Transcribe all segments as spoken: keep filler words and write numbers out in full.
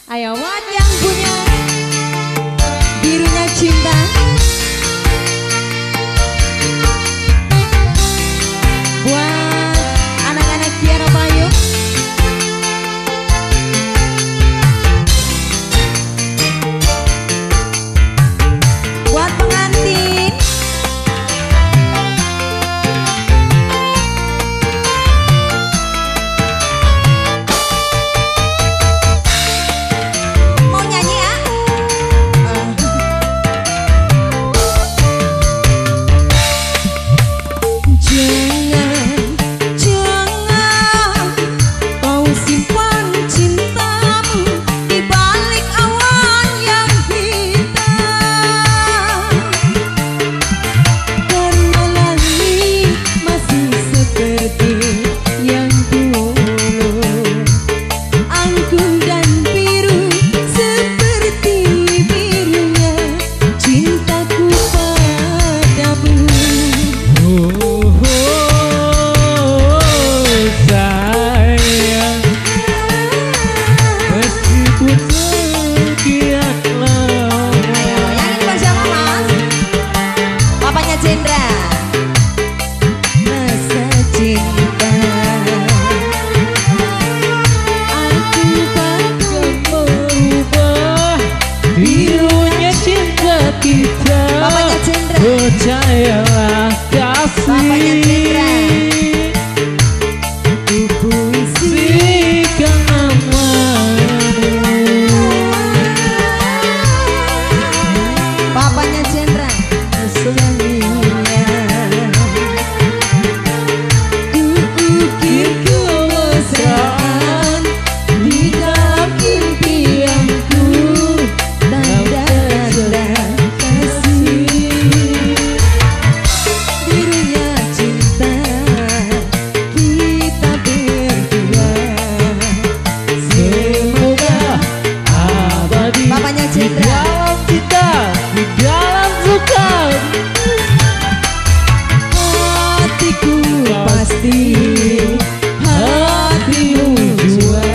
Ayo buat yang punya birunya cinta. Buat anak-anak Kiara Bayu. Buat pengantin. Mau nyanyi ya? Jangan, jangan kau simpan cintamu di balik awan yang hitam, karena langit masih seperti yang dulu, anggun dan biru seperti birunya cintaku padamu. Oh, sayang, meskipun sekian lama. Yang ini buat siapa mas? Papanya Cendra. Rasa cinta aku bakal Berubah birunya cinta kita. Papanya Cendra. Percayalah Papanya Cendra. kasih, Ku puisi berikan namamu. Papanya Cendra. Selamanya ku ukir kemesraan di dalam impianku, tanda-tanda kasih birunya cinta kita berdua. Semoga abadi Papanya di Cendra. dalam kita, di dalam suka. Hatiku pasti, hatimu jua.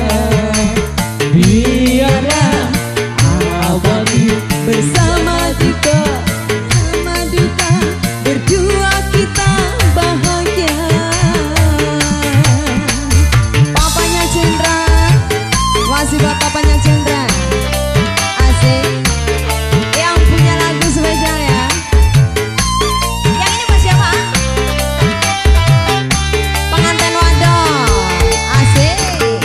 Biarlah abadi Bersama duka, sama duka, berdua kita bahagia. Papanya Cendra, masih buat papanya Cendra. Asik. Yang punya lagu spesial ya. Yang ini buat siapa? Pengantin wadon. Asik.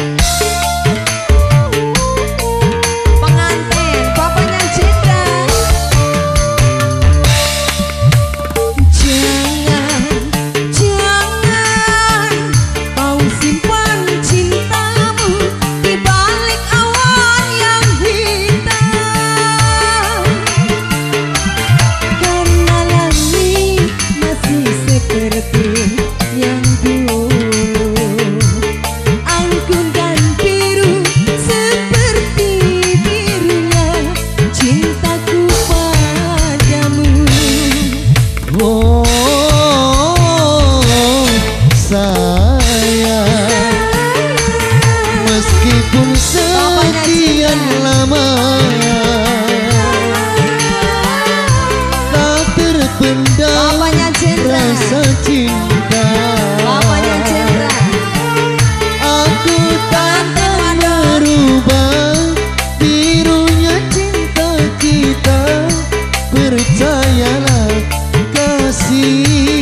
Pengantin papanya Cendra. Jangan, jangan kau simpan cintamu di balik awan yang hitam, karena langit masih seperti yang dulu, anggun dan biru seperti birunya cintaku padamu. Oh, sayang, meskipun sekian lama tak terpendam Papanya Cendra. rasa cinta. Papanya Cendra. Aku takkan merubah birunya cinta kita. Percayalah kasih,